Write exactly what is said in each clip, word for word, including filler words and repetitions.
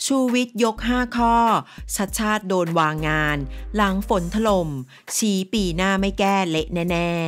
ชูวิทย์ยกห้าข้อชัดชาติโดนวางงานหลังฝนถล่มชี้ปีหน้าไม่แก้เละแน่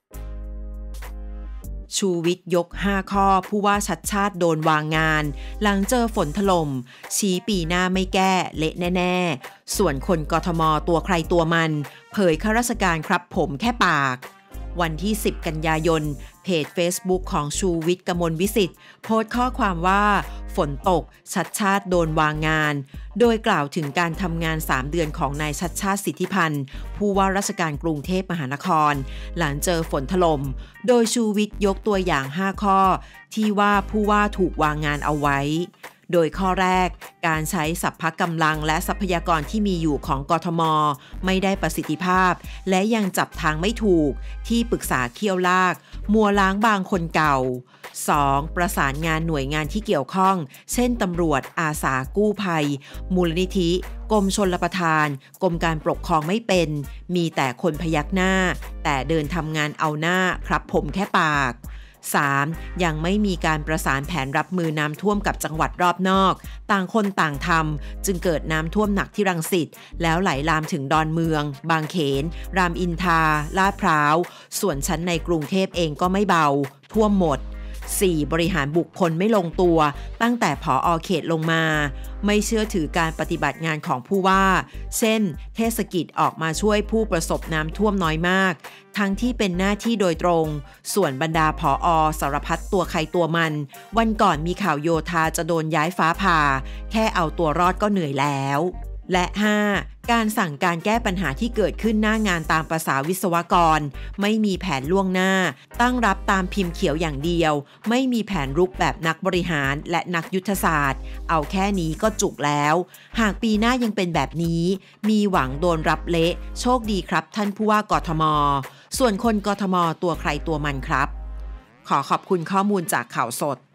ๆชูวิทย์ยกห้าข้อผู้ว่าชัดชาติโดนวางงานหลังเจอฝนถล่มชี้ปีหน้าไม่แก้เละแน่ๆส่วนคนกทมตัวใครตัวมันเผยข้าราชการครับผมแค่ปากวันที่สิบกันยายนเพจ Facebook ของชูวิทย์กมลวิสิทธิ์โพสต์ข้อความว่าฝนตกชัดชาติโดนวางงานโดยกล่าวถึงการทำงานสามเดือนของนายชัดชาติสิทธิพันธ์ผู้ว่าราชการกรุงเทพมหานครหลังเจอฝนถล่มโดยชูวิทย์ยกตัวอย่างห้าข้อที่ว่าผู้ว่าถูกวางงานเอาไว้โดยข้อแรกการใช้สรรพกำลังและทรัพยากรที่มีอยู่ของกทมไม่ได้ประสิทธิภาพและยังจับทางไม่ถูกที่ปรึกษาเคี่ยวลากมัวล้างบางคนเก่า สอง ประสานงานหน่วยงานที่เกี่ยวข้องเช่นตำรวจอาสากู้ภัยมูลนิธิกรมชลประทานกรมการปกครองไม่เป็นมีแต่คนพยักหน้าแต่เดินทำงานเอาหน้าครับผมแค่ปากสาม ยังไม่มีการประสานแผนรับมือน้ำท่วมกับจังหวัดรอบนอกต่างคนต่างทำจึงเกิดน้ำท่วมหนักที่รังสิตแล้วไหลลามถึงดอนเมืองบางเขนรามอินทราลาดพร้าวส่วนชั้นในกรุงเทพเองก็ไม่เบาท่วมหมด สี่ บริหารบุคคลไม่ลงตัวตั้งแต่ผอ.เขตลงมาไม่เชื่อถือการปฏิบัติงานของผู้ว่าเช่นเทศกิจออกมาช่วยผู้ประสบน้ำท่วมน้อยมากทั้งที่เป็นหน้าที่โดยตรงส่วนบรรดาผอ.สารพัดตัวใครตัวมันวันก่อนมีข่าวโยธาจะโดนย้ายฟ้าผ่าแค่เอาตัวรอดก็เหนื่อยแล้วและ ห้า การสั่งการแก้ปัญหาที่เกิดขึ้นหน้างานตามภาษาวิศวกรไม่มีแผนล่วงหน้าตั้งรับตามพิมพ์เขียวอย่างเดียวไม่มีแผนรุกแบบนักบริหารและนักยุทธศาสตร์เอาแค่นี้ก็จุกแล้วหากปีหน้ายังเป็นแบบนี้มีหวังโดนรับเละโชคดีครับท่านผู้ว่ากทมส่วนคนกทมตัวใครตัวมันครับขอขอบคุณข้อมูลจากข่าวสด